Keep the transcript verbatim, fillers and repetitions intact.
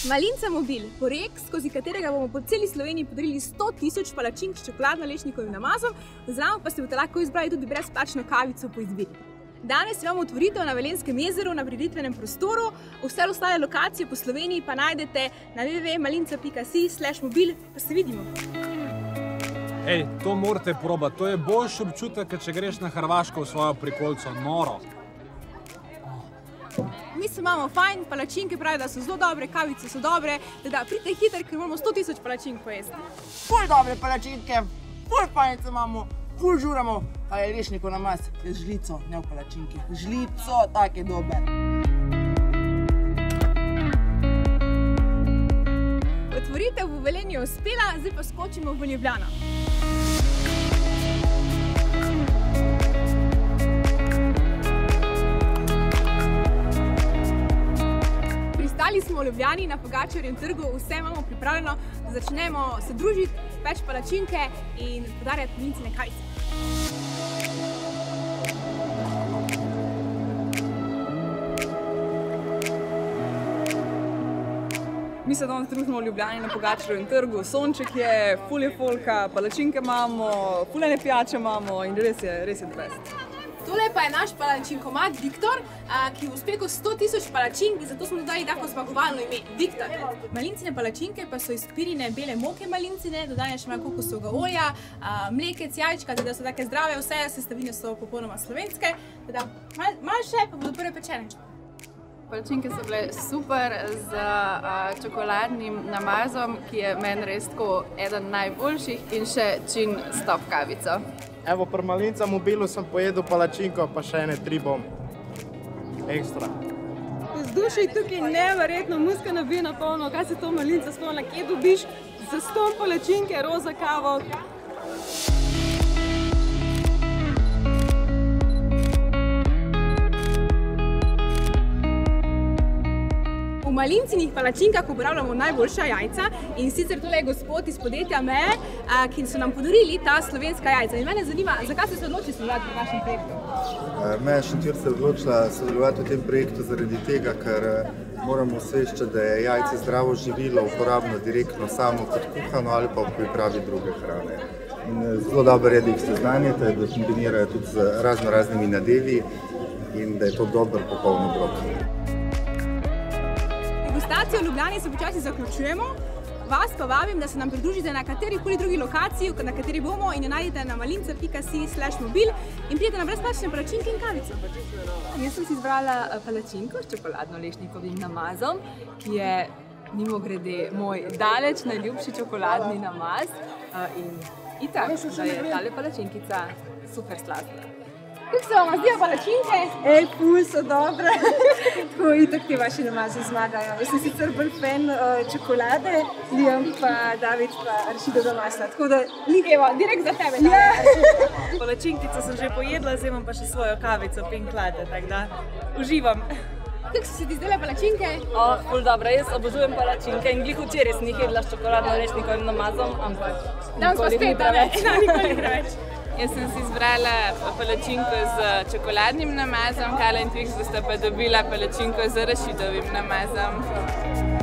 Malinca Mobil, projekt, skozi katerega bomo po celi Sloveniji podarili sto tisoč palačink s čokoladno-lešnikovim namazom, zraven pa se boste lahko izbrali tudi brezplačno kavico po izbiri. Danes imamo otvoritev na Velenjskem jezeru na prireditvenem prostoru, vse ostale lokacije po Sloveniji pa najdete na w w w pika malinca pika si slash mobil, pa se vidimo. Ej, to morate probati, to je boljši občutek, če greš na Hrvaško v svojo prikolico, noro. Mi se imamo fajn, palačinke pravijo, da so zelo dobre, kavice so dobre, da pridite hiter, ker moramo sto tisoč palačink pojesti. Ful dobre palačinke, ful fajnice imamo, ful žuramo, pa je lešnikov namaz z žlico, ne v palačinki. Žlico, tak je dober. Otvoritev v Velenju je uspela, zdaj pa skočimo v Ljubljano. Pristali smo v Ljubljani na Pogačarjevem trgu, vse imamo pripravljeno, da začnemo se družiti, peč palačinke in podarjati Malincine kavice. Mi se danes družimo v Ljubljani na Pogačarjevem trgu, sonček je, ful je folka, palačinke imamo, fulene pijače imamo in res je, res je the best. Tole pa je naš palačinkomat Viktor, ki je v uspehu sto tisoč palačink in zato smo dodali tako zmagovalno ime Viktor. Malincine palačinke pa so iz pirine bele moke malincine, dodane še malo kokosovega olja, mlekec, jajčka, da so take zdrave, vse sestavine so popolnoma slovenske. Malo še, pa bodo prve pečene. Palačinke so bile super z čokoladnim namazom, ki je meni res tako eden najboljših in še čin stop kavico. Evo, pri Malinca Mobilu sem pojedel palačinko, pa še ene tri bom ekstra. Vzdušje tukaj je neverjetno, muska nabije na polno, kaj se to Malinca spomna, kje dobiš zastonj palačinke, roza kavo. V Malincinih palačinkah uporabljamo najboljša jajca in sicer tole je gospod iz podjetja Meje, ki so nam podarili ta slovenska jajca. In mene zanima, zakaj ste se odločili sodelovati pri našem projektu? Meja Šentjur se je odločila sodelovati v tem projektu zaradi tega, ker moramo osveščati, da je jajce zdravo živilo, uporabno direktno samo kot kuhano ali pa v pripravi druge hrane. Zelo dobro je, da jih seznanjate, da kombinirajo tudi z razno raznimi nadevi in da je to dober popoln obrok. Degustacijo v Ljubljani se počasi zaključujemo. Vas pa vabim, da se nam pridružite na katerikoli drugi lokaciji, na kateri bomo in jo najdete na malinca pika si slash mobil in pridete na brezplačne palačinke in kavico. Jaz sem si izbrala palačinko s čokoladno-lešnikovim namazom, ki je mimogrede moj daleč najljubši čokoladni namaz in itak, da je tale palačinkica super slastna. Kako se vam zdijo palačinke? Ej, ful so dobre. Tako itak ti vaši namazi zmagajo. Jaz sem sicer bolj fan čokolade, Liam pa David pa Aršidova masla. Tako da, evo, direkt za tebe. Palačinkico sem že pojedla, zdaj imam pa še svojo kavico Pink Latte, tako da uživam. Kako so se ti zdele palačinke? O, ful dobro, jaz obožujem palačinke in glih včeraj sem jih jedla s čokoladno-lešnikovim namazom, ampak nikoli ni preveč. Nikoli preveč. Jaz sem si izbrala palačinko z čokoladnim namazom, Kala in Twix bosta pa dobila palačinko z arašidovim namazom.